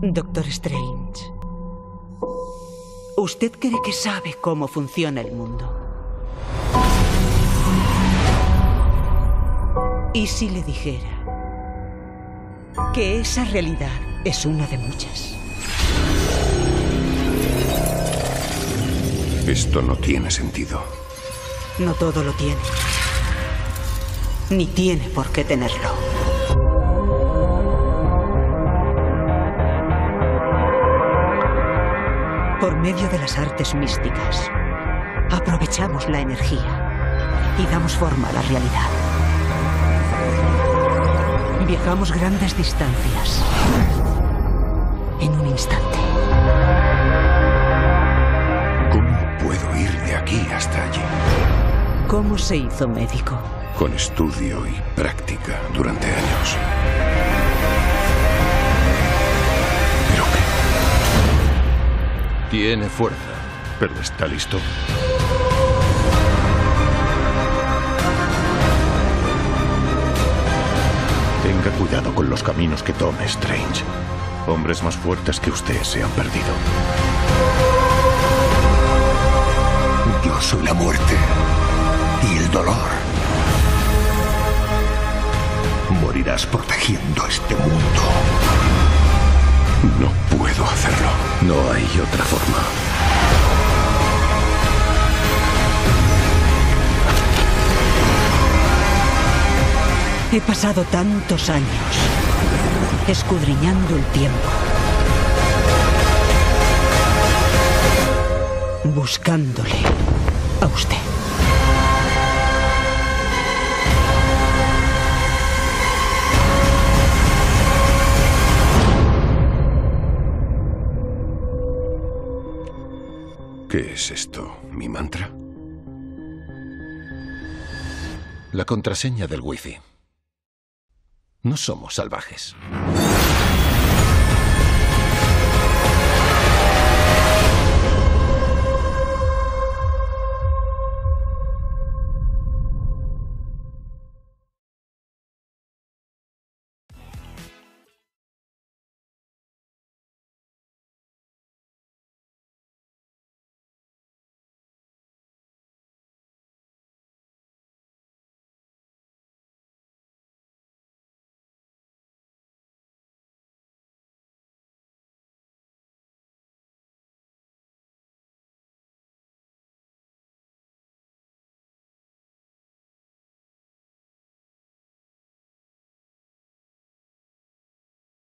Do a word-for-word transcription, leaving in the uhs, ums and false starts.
Doctor Strange, usted cree que sabe cómo funciona el mundo. ¿Y si le dijera que esa realidad es una de muchas? Esto no tiene sentido. No todo lo tiene. Ni tiene por qué tenerlo. Por medio de las artes místicas, aprovechamos la energía y damos forma a la realidad. Viajamos grandes distancias en un instante. ¿Cómo puedo ir de aquí hasta allí? ¿Cómo se hizo médico? Con estudio y práctica durante años. ¿Pero qué? Tiene fuerza, ¿Pero está listo? Tenga cuidado con los caminos que tome, Strange. Hombres más fuertes que usted se han perdido. Yo soy la muerte y el dolor. Morirás protegiendo este mundo. No puedo hacerlo. No hay otra forma. He pasado tantos años escudriñando el tiempo, buscándole a usted. ¿Qué es esto? ¿Mi mantra? La contraseña del wifi. No somos salvajes.